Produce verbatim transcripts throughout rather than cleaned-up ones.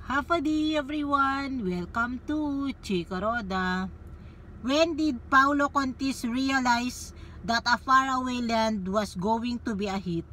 Have a day everyone! Welcome to Chica Roda. When did Paolo Contis realize that A Faraway Land was going to be a hit?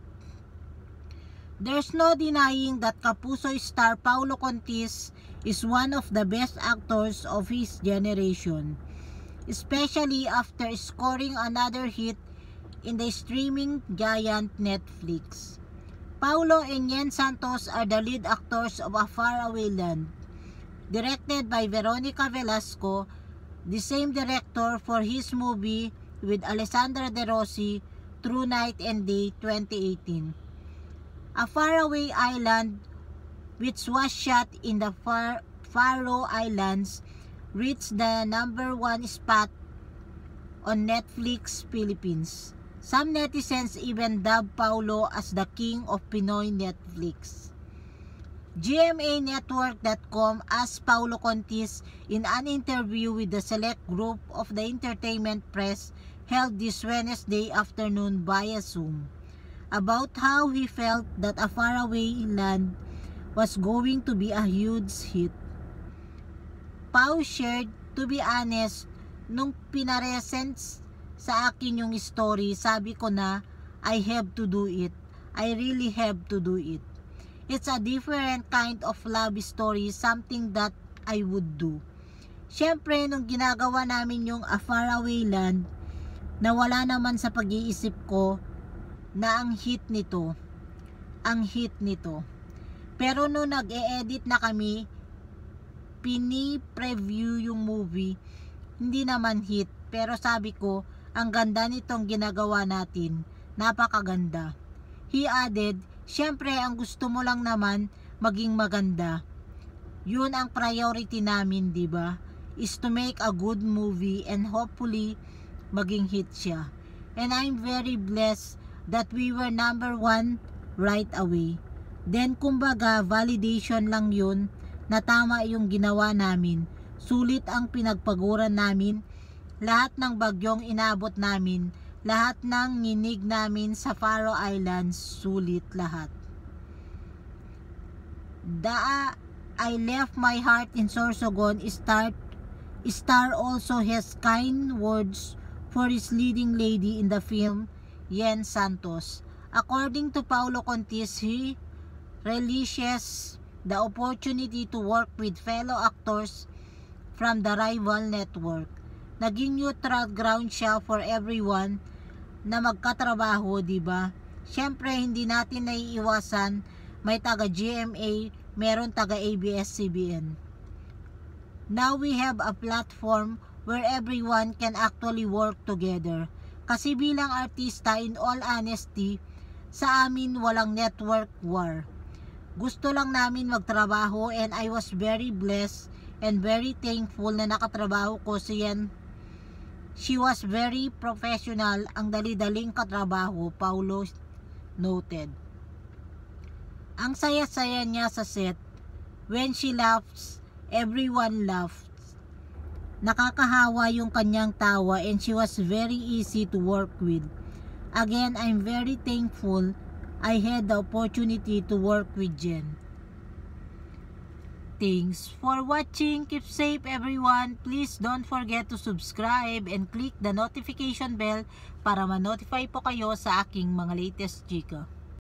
There's no denying that Kapuso star Paolo Contis is one of the best actors of his generation, especially after scoring another hit in the streaming giant Netflix. Paulo and Yen Santos are the lead actors of A Faraway Land, directed by Veronica Velasco, the same director for his movie with Alessandra De Rossi, True Night and Day twenty eighteen. A Faraway Island, which was shot in the Far Faroe Islands, reached the number one spot on Netflix Philippines. Some netizens even dubbed Paulo as the king of Pinoy Netflix. G M A Network dot com asked Paolo Contis in an interview with the select group of the entertainment press held this Wednesday afternoon via Zoom about how he felt that A Faraway Land was going to be a huge hit. Pau shared, "To be honest, nung pinaresents sa akin yung story, sabi ko na, I have to do it. I really have to do it. It's a different kind of love story, something that I would do." Siyempre, nung ginagawa namin yung A Faraway Land, nawala naman sa pag-iisip ko na ang hit nito, ang hit nito. Pero nung nag-e-edit na kami, pini-preview yung movie, hindi naman hit. Pero sabi ko, ang ganda nitong ginagawa natin, napakaganda. He added, "Syempre ang gusto mo lang naman maging maganda. Yun ang priority namin, di ba? Is to make a good movie and hopefully maging hit siya. And I'm very blessed that we were number one right away." Then kumbaga validation lang yun na tama yung ginawa namin. Sulit ang pinagpaguran namin. Lahat ng bagyong inabot namin, lahat ng nginig namin sa Faroe Islands, sulit lahat. "Da I left my heart in Sorsogon" start, star also has kind words for his leading lady in the film, Yen Santos. According to Paolo Contis, he relishes the opportunity to work with fellow actors from the rival network. Naging neutral ground siya for everyone na magkatrabaho, di ba? Siyempre, hindi natin naiiwasan, may taga G M A, meron taga A B S C B N. Now we have a platform where everyone can actually work together. Kasi bilang artista, in all honesty, sa amin walang network war. Gusto lang namin magtrabaho, and I was very blessed and very thankful na nakatrabaho ko si Yen. She was very professional, ang dali-daling katrabaho, Paulo noted. Ang saya-saya niya sa set. When she laughs, everyone laughs. Nakakahawa yung kanyang tawa, and she was very easy to work with. Again, I'm very thankful I had the opportunity to work with Jen. Thanks for watching. Keep safe everyone. Please don't forget to subscribe and click the notification bell para ma-notify po kayo sa aking mga latest chika.